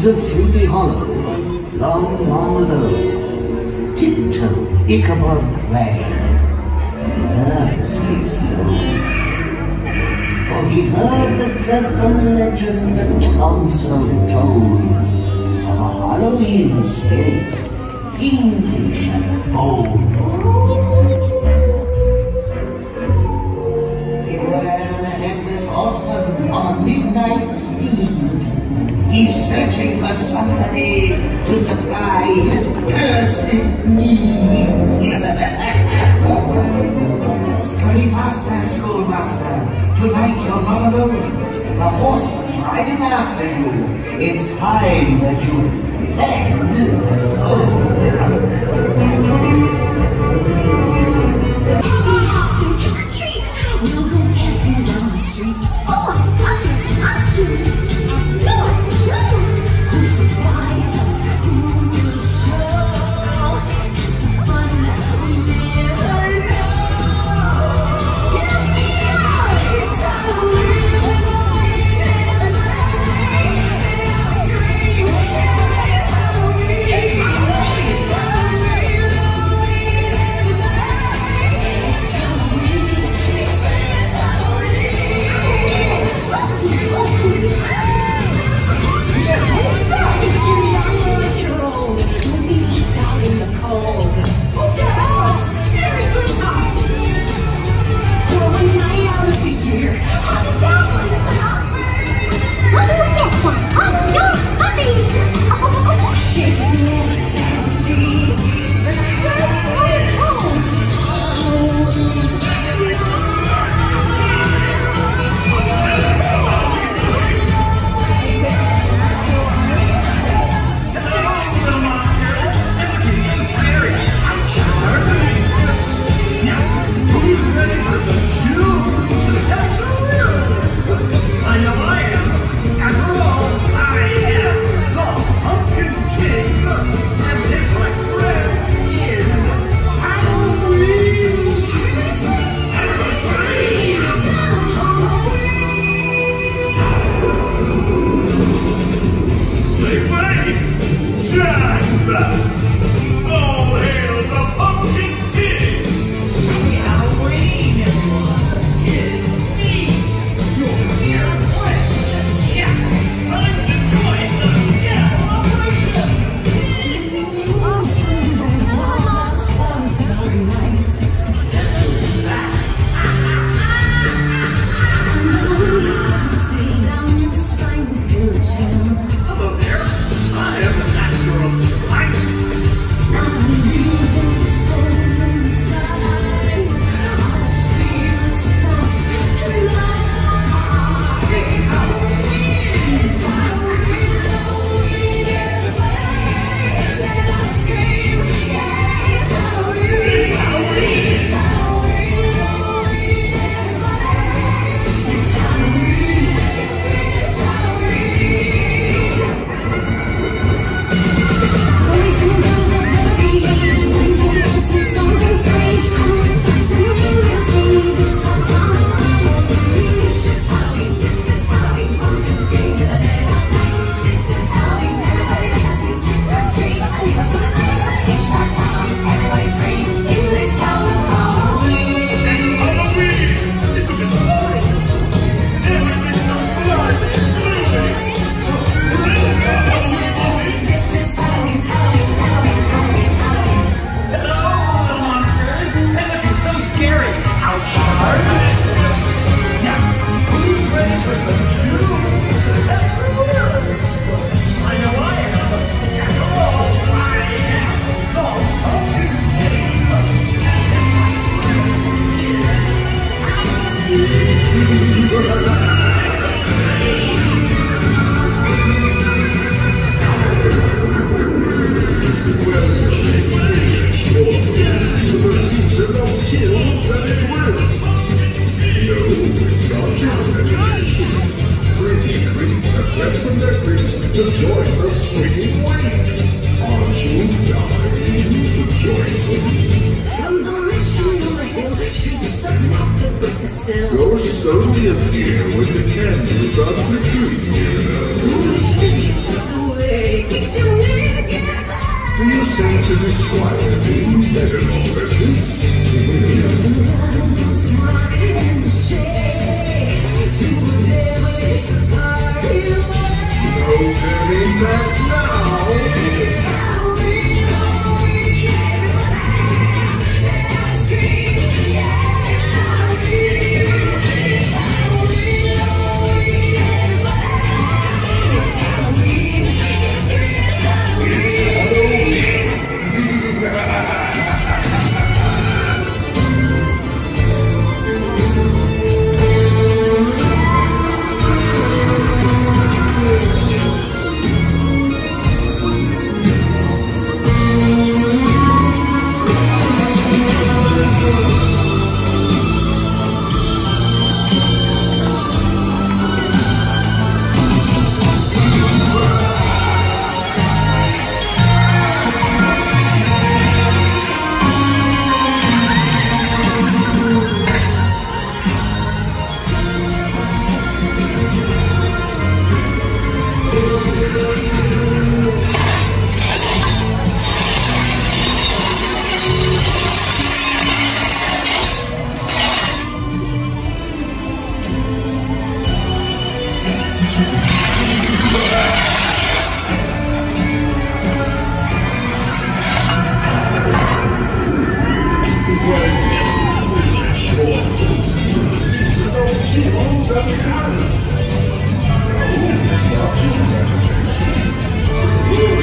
Once at Sleepy Hollow, long, long ago, tiptoed Ichabod Crane, nervously slow. For he heard the dreadful legend that Tonso told of a Halloween spirit, fiendish and bold. Beware the headless horseman on a midnight steed. He's searching for somebody to supply his cursed need. Scurry faster, schoolmaster. Tonight you're not alone. The horseman's riding after you. It's time that you head home. See us in trick or treat. We'll go dancing down the street. Oh, us too. Who supplies us? Who will show? It's the fun we never know. It's to join the swinging wing. Aren't you dying to join them? From the mansion on the hill, shrieks of laughter break the still. You'll slowly appear when the candles are flickering, you know. Who is slipped away? sense of disquieting medical versus Just let's rock and shake to a devilish party. no turning back now. It's Halloween, Halloween, everybody, and I scream, yeah, it's Halloween, it's Halloween, Halloween, everybody, it's Halloween, it's Halloween. Woo!